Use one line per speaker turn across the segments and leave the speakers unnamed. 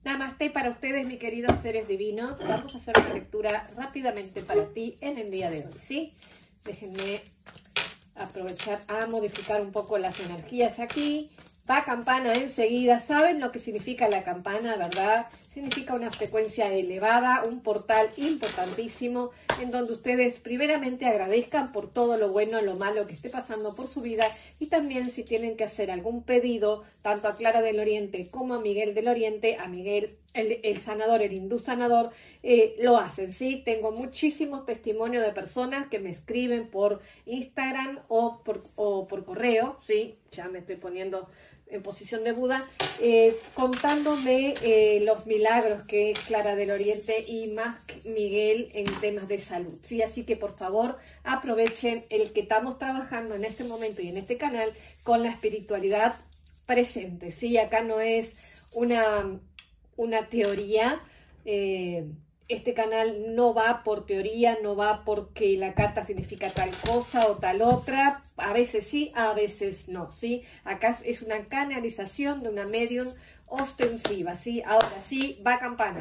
Namaste para ustedes, mis queridos seres divinos. Vamos a hacer una lectura rápidamente para ti en el día de hoy, ¿sí? Déjenme aprovechar a modificar un poco las energías aquí. Va campana enseguida. ¿Saben lo que significa la campana, verdad? Significa una frecuencia elevada, un portal importantísimo en donde ustedes primeramente agradezcan por todo lo bueno, lo malo que esté pasando por su vida, y también si tienen que hacer algún pedido, tanto a Clara del Oriente como a Miguel del Oriente, a Miguel el sanador, el hindú sanador, lo hacen, ¿sí? Tengo muchísimos testimonios de personas que me escriben por Instagram o por correo, ¿sí? Ya me estoy poniendo en posición de Buda, contándome los milagros que Clara del Oriente y más Miguel en temas de salud, ¿sí? Así que por favor aprovechen el que estamos trabajando en este momento y en este canal con la espiritualidad presente, ¿sí? Acá no es una teoría. Este canal no va por teoría, no va porque la carta significa tal cosa o tal otra. A veces sí, a veces no, ¿sí? Acá es una canalización de una medium ostensiva, ¿sí? Ahora sí, va campana.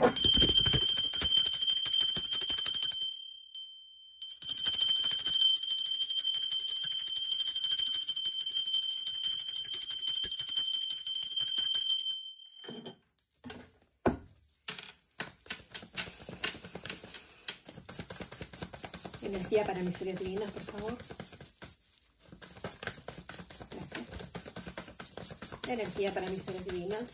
Energía para mis seres divinos, por favor. Gracias. Energía para mis seres divinos.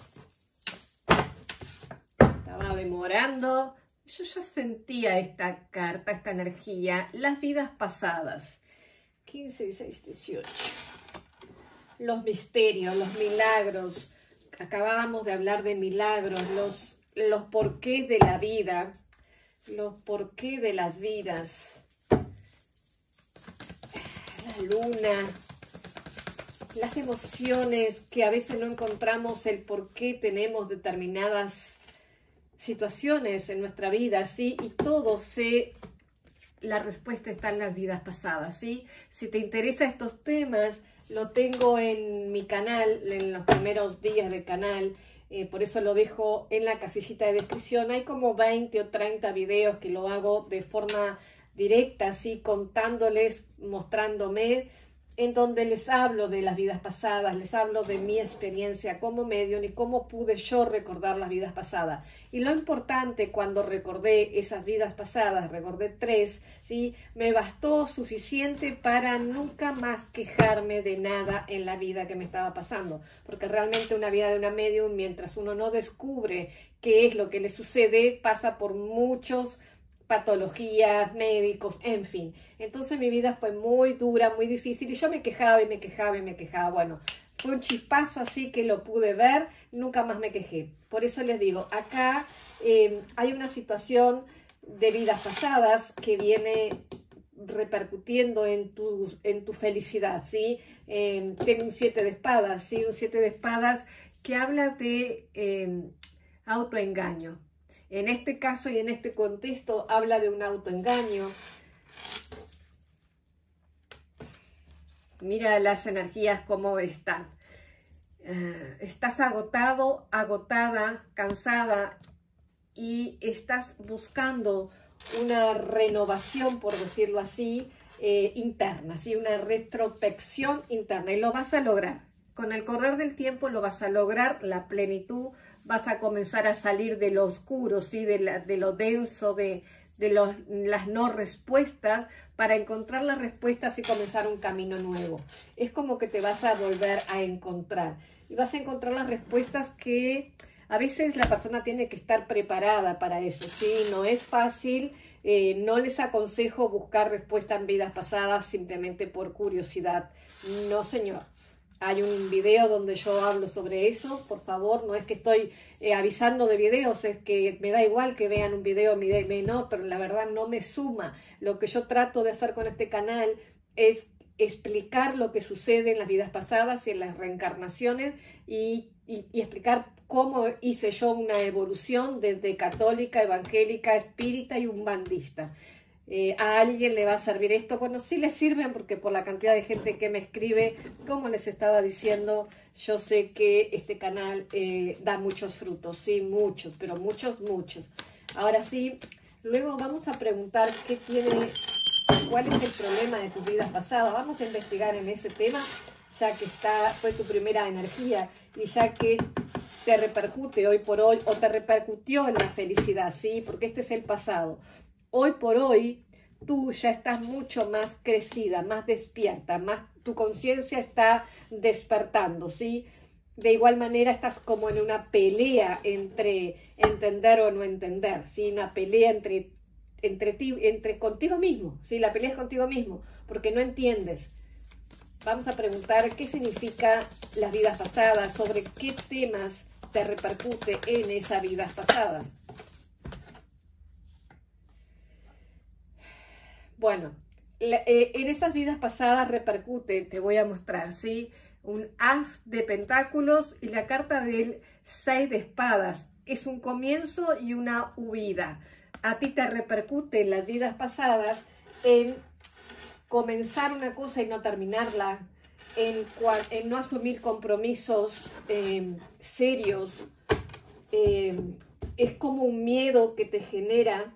Estaba demorando. Yo ya sentía esta carta, esta energía. Las vidas pasadas. 15, 16, 18. Los misterios, los milagros. Acabábamos de hablar de milagros, los porqués de la vida. Los porqués de las vidas. La luna, las emociones que a veces no encontramos el por qué tenemos determinadas situaciones en nuestra vida, ¿sí? Y la respuesta está en las vidas pasadas, ¿sí? Si te interesan estos temas, lo tengo en mi canal, en los primeros días del canal, por eso lo dejo en la casillita de descripción. Hay como 20 o 30 videos que lo hago de forma directa, así contándoles, mostrándome, en donde les hablo de las vidas pasadas, les hablo de mi experiencia como medium y cómo pude yo recordar las vidas pasadas. Y lo importante, cuando recordé esas vidas pasadas, recordé 3, ¿sí? Me bastó suficiente para nunca más quejarme de nada en la vida que me estaba pasando, porque realmente una vida de una medium, mientras uno no descubre qué es lo que le sucede, pasa por muchos patologías, médicos, en fin. Entonces mi vida fue muy dura, muy difícil, y yo me quejaba y me quejaba y me quejaba. Bueno, fue un chispazo así que lo pude ver, nunca más me quejé. Por eso les digo, acá hay una situación de vidas pasadas que viene repercutiendo en tu felicidad, ¿sí? Tengo un 7 de espadas, ¿sí? Un 7 de espadas que habla de autoengaño. En este caso y en este contexto habla de un autoengaño. Mira las energías cómo están. Estás agotado, agotada, cansada, y estás buscando una renovación, por decirlo así, interna, ¿sí? Una retrospección interna, y lo vas a lograr. Con el correr del tiempo lo vas a lograr, la plenitud. Vas a comenzar a salir de lo oscuro, ¿sí? de lo denso, de las no respuestas, para encontrar las respuestas y comenzar un camino nuevo. Es como que te vas a volver a encontrar. Y vas a encontrar las respuestas que a veces la persona tiene que estar preparada para eso, ¿sí? No es fácil. No les aconsejo buscar respuestas en vidas pasadas simplemente por curiosidad. No, señor. Hay un video donde yo hablo sobre eso, por favor. No es que estoy avisando de videos, es que me da igual que vean un video, me ven otro, la verdad no me suma. Lo que yo trato de hacer con este canal es explicar lo que sucede en las vidas pasadas y en las reencarnaciones, y explicar cómo hice yo una evolución desde católica, evangélica, espírita y umbandista. a alguien le va a servir esto. Bueno, sí les sirven porque por la cantidad de gente que me escribe, como les estaba diciendo, yo sé que este canal da muchos frutos, sí, muchos, pero muchos, muchos. Ahora sí, luego vamos a preguntar cuál es el problema de tus vidas pasadas. Vamos a investigar en ese tema, ya que fue tu primera energía y ya que te repercute hoy por hoy o te repercutió en la felicidad, ¿sí? Porque este es el pasado. Hoy por hoy tú ya estás mucho más crecida, más despierta, tu conciencia está despertando, ¿sí? De igual manera estás como en una pelea entre entender o no entender, ¿sí? Una pelea contigo mismo, ¿sí? La pelea es contigo mismo, porque no entiendes. Vamos a preguntar qué significa las vidas pasadas, sobre qué temas te repercute en esas vidas pasadas. Bueno, en esas vidas pasadas repercute, te voy a mostrar, ¿sí? Un as de pentáculos y la carta del 6 de espadas. Es un comienzo y una huida. A ti te repercute en las vidas pasadas en comenzar una cosa y no terminarla, en no asumir compromisos serios. Es como un miedo que te genera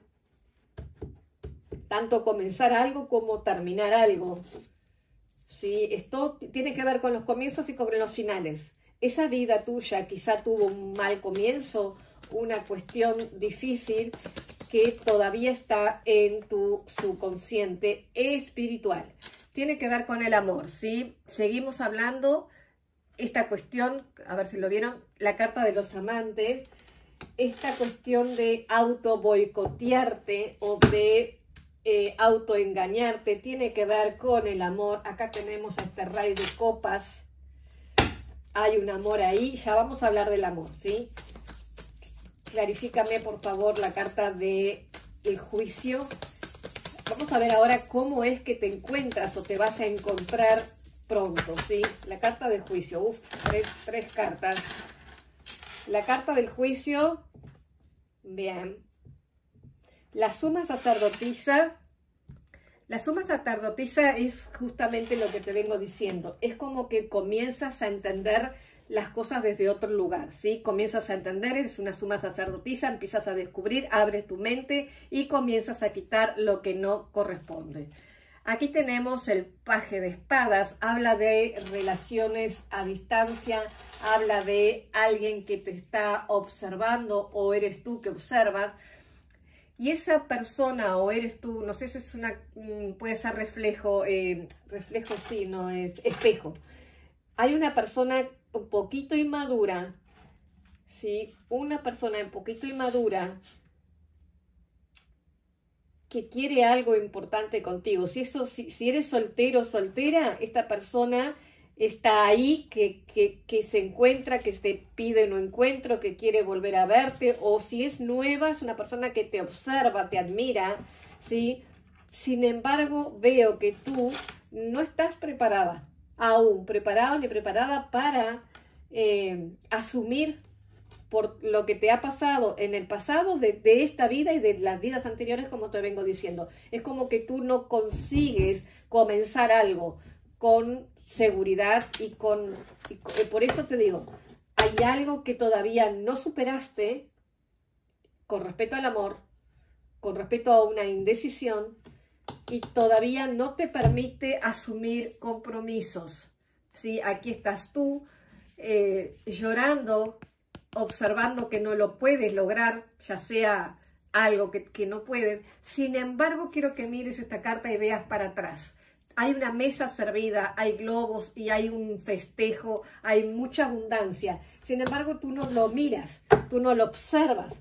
tanto comenzar algo como terminar algo. ¿Sí? Esto tiene que ver con los comienzos y con los finales. Esa vida tuya quizá tuvo un mal comienzo, una cuestión difícil que todavía está en tu subconsciente espiritual. Tiene que ver con el amor, ¿sí? Seguimos hablando, esta cuestión, a ver si lo vieron, la carta de los amantes, esta cuestión de auto boicotearte o de autoengañarte, tiene que ver con el amor. Acá tenemos a este rey de copas, hay un amor ahí, ya vamos a hablar del amor, ¿sí? Clarifícame por favor la carta del juicio. Vamos a ver ahora cómo es que te encuentras o te vas a encontrar pronto, ¿sí? La carta del juicio, tres cartas. La carta del juicio, bien. La suma sacerdotisa. La suma sacerdotisa es justamente lo que te vengo diciendo. Es como que comienzas a entender las cosas desde otro lugar, ¿sí? Comienzas a entender, es una suma sacerdotisa, empiezas a descubrir, abres tu mente y comienzas a quitar lo que no corresponde. Aquí tenemos el paje de espadas, habla de relaciones a distancia, habla de alguien que te está observando o eres tú que observas. Y esa persona o eres tú, no sé si es puede ser reflejo, reflejo sí, no es espejo. Hay una persona un poquito inmadura, ¿sí? Una persona un poquito inmadura que quiere algo importante contigo. Si eres soltero o soltera, esta persona está ahí, que se encuentra, que te pide un encuentro, que quiere volver a verte, o si es nueva, es una persona que te observa, te admira, ¿sí? Sin embargo, veo que tú no estás preparada, aún preparado ni preparada para asumir por lo que te ha pasado en el pasado de esta vida y de las vidas anteriores, como te vengo diciendo. Es como que tú no consigues comenzar algo con seguridad y por eso te digo, hay algo que todavía no superaste con respecto al amor, con respecto a una indecisión, y todavía no te permite asumir compromisos, ¿sí? Aquí estás tú llorando, observando que no lo puedes lograr, ya sea algo que no puedes. Sin embargo, quiero que mires esta carta y veas para atrás. Hay una mesa servida, hay globos y hay un festejo, hay mucha abundancia. Sin embargo, tú no lo miras, tú no lo observas.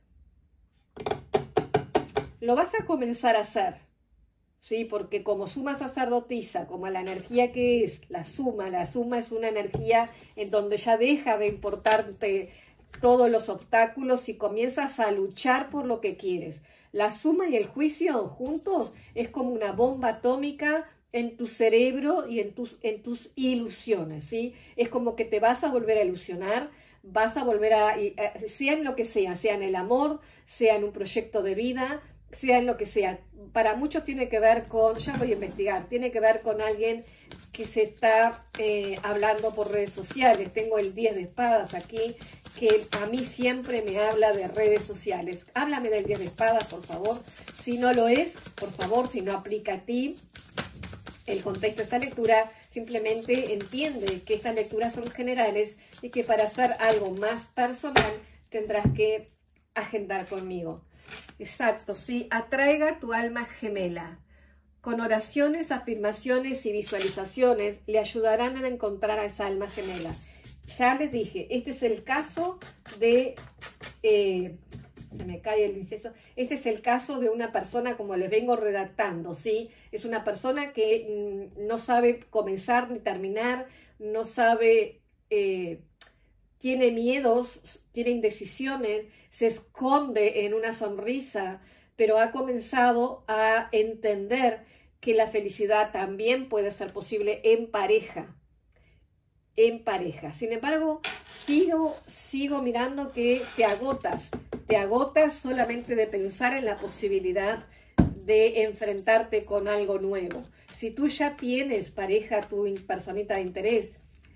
Lo vas a comenzar a hacer, ¿sí? Porque como suma sacerdotisa, como la energía que es la suma es una energía en donde ya deja de importarte todos los obstáculos y comienzas a luchar por lo que quieres. La suma y el juicio juntos es como una bomba atómica en tu cerebro y en tus ilusiones, ¿sí? Es como que te vas a volver a ilusionar, vas a volver sea en lo que sea en el amor, sea en un proyecto de vida, sea en lo que sea. Para muchos tiene que ver con, ya voy a investigar, tiene que ver con alguien que se está hablando por redes sociales. Tengo el 10 de espadas aquí, que a mí siempre me habla de redes sociales. Háblame del 10 de espadas, por favor. Si no lo es, por favor, si no aplica a ti el contexto de esta lectura, simplemente entiende que estas lecturas son generales y que para hacer algo más personal tendrás que agendar conmigo. Exacto, sí, atraiga tu alma gemela. Con oraciones, afirmaciones y visualizaciones le ayudarán a encontrar a esa alma gemela. Ya les dije, este es el caso de... se me cae el incienso. Este es el caso de una persona, como les vengo redactando, ¿sí? Es una persona que no sabe comenzar ni terminar, no sabe... tiene miedos, tiene indecisiones, se esconde en una sonrisa, pero ha comenzado a entender que la felicidad también puede ser posible en pareja. En pareja. Sin embargo, sigo mirando que te agotas solamente de pensar en la posibilidad de enfrentarte con algo nuevo. Si tú ya tienes pareja, tu personita de interés,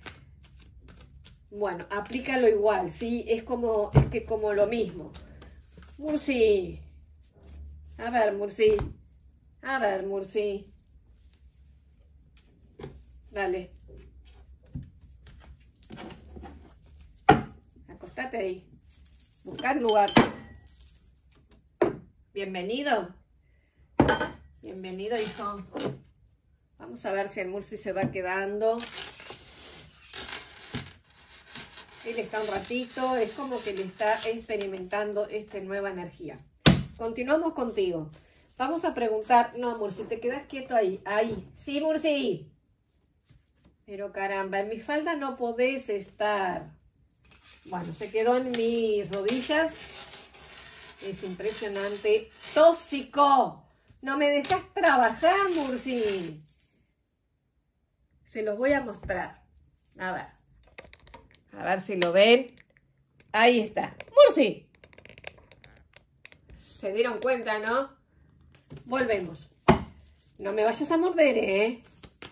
bueno, aplícalo igual, ¿sí? Es que como lo mismo. Murci. A ver, Murci. A ver, Murci. Dale. Acostate ahí. Buscar lugar. Bienvenido. Bienvenido, hijo. Vamos a ver si el Murci se va quedando. Él está un ratito, es como que le está experimentando esta nueva energía. Continuamos contigo. Vamos a preguntar, no, Murci, te quedas quieto ahí, ahí. Sí, Murci. Pero caramba, en mi falda no podés estar. Bueno, se quedó en mis rodillas. Es impresionante. ¡Tóxico! No me dejas trabajar, Murci. Se los voy a mostrar. A ver si lo ven. Ahí está. ¡Murci! Se dieron cuenta, ¿no? Volvemos. No me vayas a morder, ¿eh?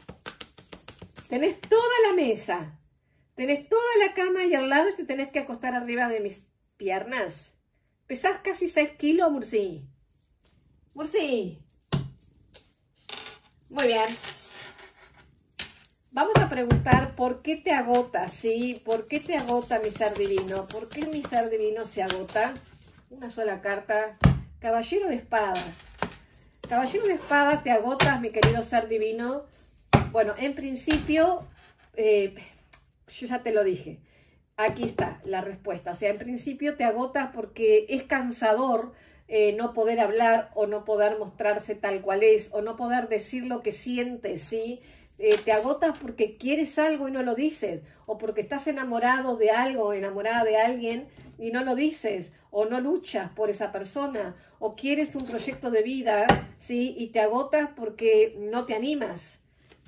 Tenés toda la mesa. Tenés toda la cama y al lado te tenés que acostar arriba de mis piernas. Pesás casi 6 kilos, Murci. Murci. Muy bien. Vamos a preguntar por qué te agota, ¿sí? ¿Por qué te agota mi ser divino? ¿Por qué mi ser divino se agota? Una sola carta. Caballero de espada. Caballero de espada, te agotas, mi querido ser divino. Bueno, en principio, yo ya te lo dije. Aquí está la respuesta. O sea, en principio te agotas porque es cansador no poder hablar o no poder mostrarse tal cual es o no poder decir lo que sientes, ¿sí? Te agotas porque quieres algo y no lo dices, o porque estás enamorado de algo, enamorada de alguien y no lo dices, o no luchas por esa persona, o quieres un proyecto de vida, ¿sí? Y te agotas porque no te animas.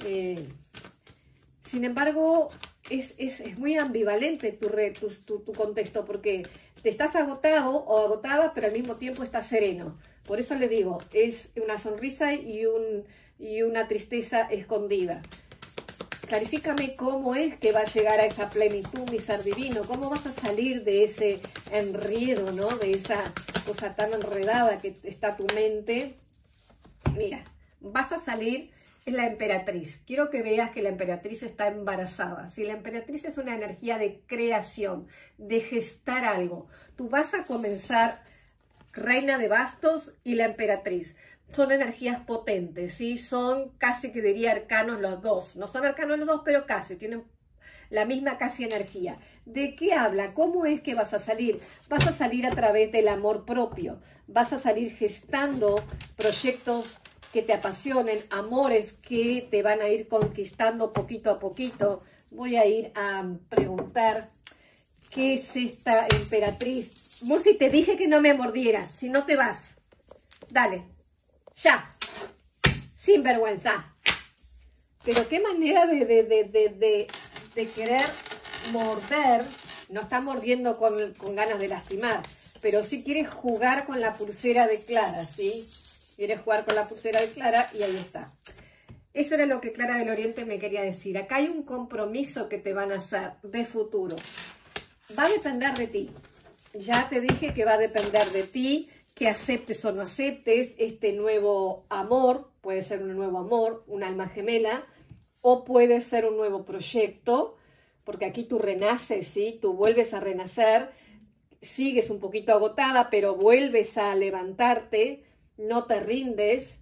Sin embargo, es muy ambivalente tu contexto, porque te estás agotado o agotada, pero al mismo tiempo estás sereno. Por eso le digo, es una sonrisa y una tristeza escondida. Clarifícame cómo es que va a llegar a esa plenitud, mi ser divino. ¿Cómo vas a salir de ese enredo, ¿no? De esa cosa tan enredada que está tu mente. Mira, vas a salir en la emperatriz. Quiero que veas que la emperatriz está embarazada. Si la emperatriz es una energía de creación, de gestar algo, tú vas a comenzar reina de bastos y la emperatriz. Son energías potentes, ¿sí? Son casi que diría arcanos los dos. No son arcanos los dos, pero casi. Tienen la misma casi energía. ¿De qué habla? ¿Cómo es que vas a salir? Vas a salir a través del amor propio. Vas a salir gestando proyectos que te apasionen, amores que te van a ir conquistando poquito a poquito. Voy a ir a preguntar qué es esta emperatriz. Murci, te dije que no me mordieras, si no te vas. Dale. Ya, sin vergüenza. Pero qué manera de querer morder no está mordiendo con ganas de lastimar, pero sí quiere jugar con la pulsera de Clara, ¿sí? Quiere jugar con la pulsera de Clara y ahí está. Eso era lo que Clara del Oriente me quería decir. Acá hay un compromiso que te van a hacer de futuro. Va a depender de ti. Ya te dije que va a depender de ti, que aceptes o no aceptes este nuevo amor. Puede ser un nuevo amor, un alma gemela, o puede ser un nuevo proyecto, porque aquí tú renaces, ¿sí? Tú vuelves a renacer, sigues un poquito agotada, pero vuelves a levantarte, no te rindes.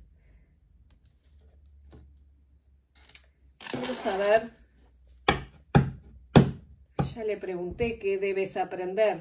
Vamos a ver. Ya le pregunté qué debes aprender.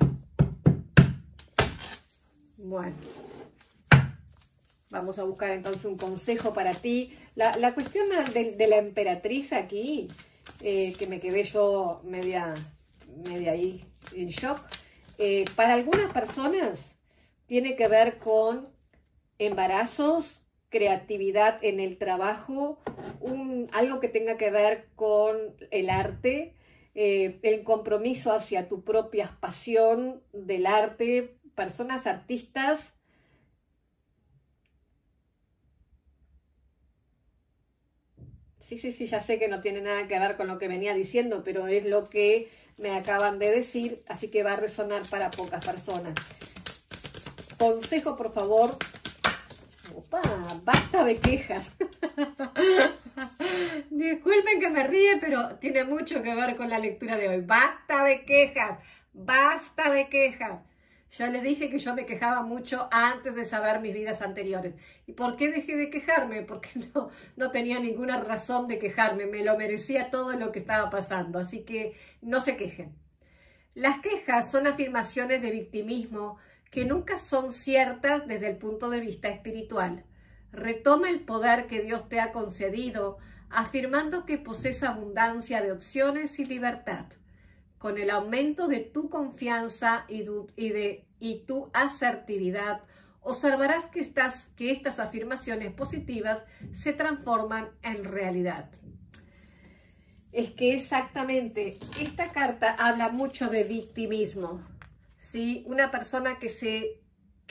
Bueno. Vamos a buscar entonces un consejo para ti. La cuestión de la emperatriz aquí, que me quedé yo media ahí en shock. Para algunas personas tiene que ver con embarazos, creatividad en el trabajo, algo que tenga que ver con el arte, el compromiso hacia tu propia pasión del arte, personas artistas. Sí, ya sé que no tiene nada que ver con lo que venía diciendo, pero es lo que me acaban de decir, así que va a resonar para pocas personas. Consejo, por favor. Opa, basta de quejas. Disculpen que me ríe, pero tiene mucho que ver con la lectura de hoy. Basta de quejas, basta de quejas. Ya les dije que yo me quejaba mucho antes de saber mis vidas anteriores. ¿Y por qué dejé de quejarme? Porque no tenía ninguna razón de quejarme. Me lo merecía todo lo que estaba pasando. Así que no se quejen. Las quejas son afirmaciones de victimismo que nunca son ciertas desde el punto de vista espiritual. Retoma el poder que Dios te ha concedido, afirmando que posees abundancia de opciones y libertad. Con el aumento de tu confianza y tu asertividad, observarás que estas afirmaciones positivas se transforman en realidad. Es que exactamente, esta carta habla mucho de victimismo, ¿sí? Una persona que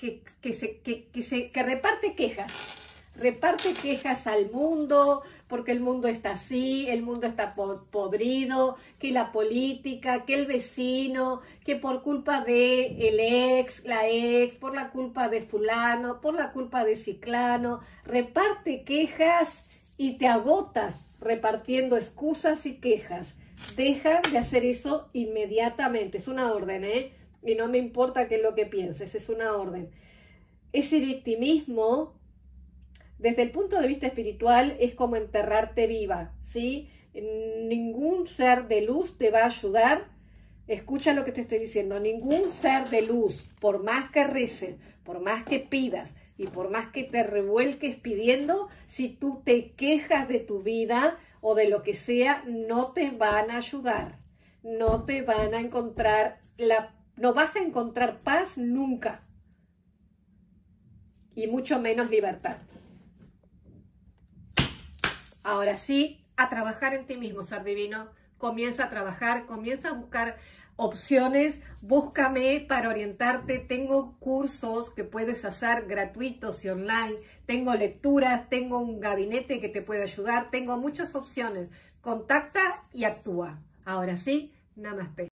reparte quejas al mundo, porque el mundo está así, el mundo está podrido, que la política, que el vecino, que por culpa de el ex, la ex, por la culpa de fulano, por la culpa de ciclano, reparte quejas y te agotas repartiendo excusas y quejas. Deja de hacer eso inmediatamente, es una orden, ¿eh? Y no me importa qué es lo que pienses, es una orden. Ese victimismo, desde el punto de vista espiritual, es como enterrarte viva, ¿sí? Ningún ser de luz te va a ayudar. Escucha lo que te estoy diciendo. Ningún ser de luz, por más que reces, por más que pidas y por más que te revuelques pidiendo, si tú te quejas de tu vida o de lo que sea, no te van a ayudar. No te van a encontrar, no vas a encontrar paz nunca. Y mucho menos libertad. Ahora sí, a trabajar en ti mismo, ser divino. Comienza a trabajar, comienza a buscar opciones. Búscame para orientarte. Tengo cursos que puedes hacer gratuitos y online. Tengo lecturas, tengo un gabinete que te puede ayudar. Tengo muchas opciones. Contacta y actúa. Ahora sí, namaste.